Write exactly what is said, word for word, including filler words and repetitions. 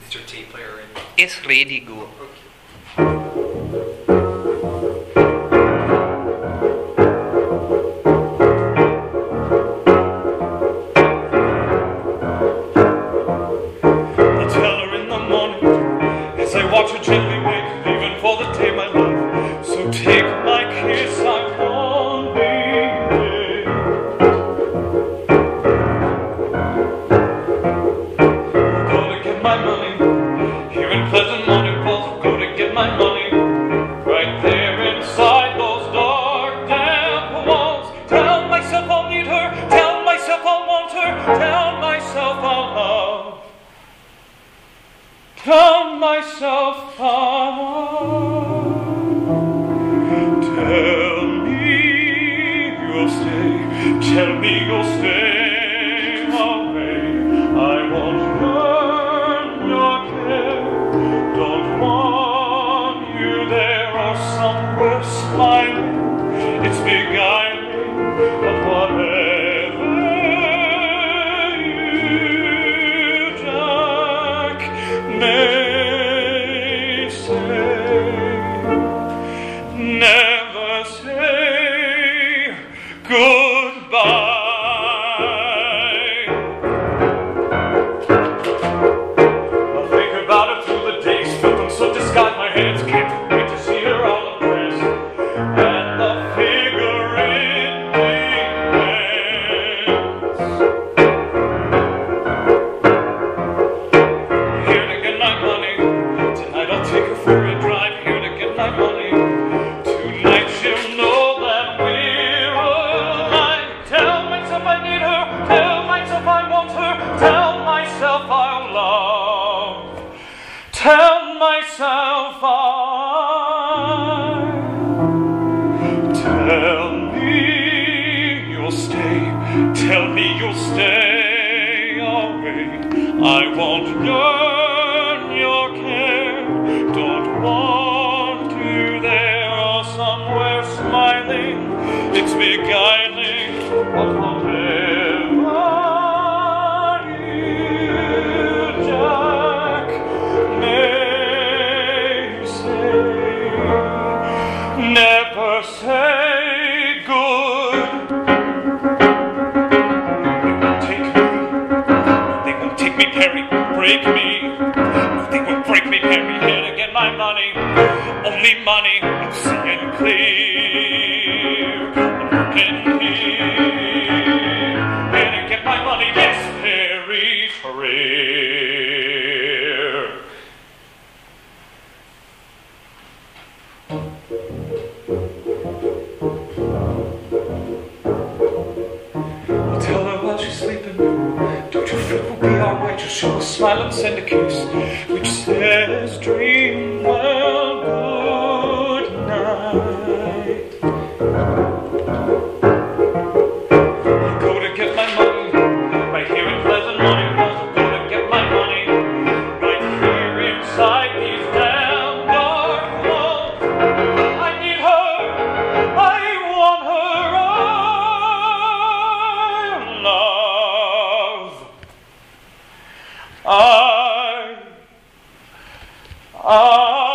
Is your tape player in? It's really good. I tell her in the morning as I watch her gently wake, leaving for the day my love. So take my kiss, I won't be late. I'll go to get my money here in Pleasant Morning Falls. I'll go to get my money right there inside those dark, damp walls. Tell myself I'll need her, tell myself I'll want her, tell myself I'll love. Tell myself I tell me you'll stay, tell me you'll stay away. I won't learn your care, don't want you there or somewhere smiling. It's beguiling, but whatever you, Jack, may say, never say goodbye. I'll think about it through the days, felt them so disguised my hands. Can't wait to see her all undressed, and the figure it remains. Here to get my money, tonight I'll take her for a drive. Here to get my money, tonight she'll know that we're alive. Tell myself I need her, tell myself I want her, tell myself I'll love, tell myself I, tell me you'll stay, tell me you'll stay away. I won't learn your care, don't want you there or somewhere smiling. It's beguiling, but whatever you, Jack, may say, never say good. Take me, they will take me, Perry, break me. They will break me, Perry, here to get my money. Only money, I'm seeing clear. I'm working here, here to get my money. Yes, Perry Freer. I'll tell her while she's sleeping, don't you fret, we'll be alright. Just show a smile and send a kiss which says dream well, good night. I'll go to get my money right here in Pleasant Morning Falls. I'll go to get my money right here inside these damn dark walls. I need her, I want her, I love, I, I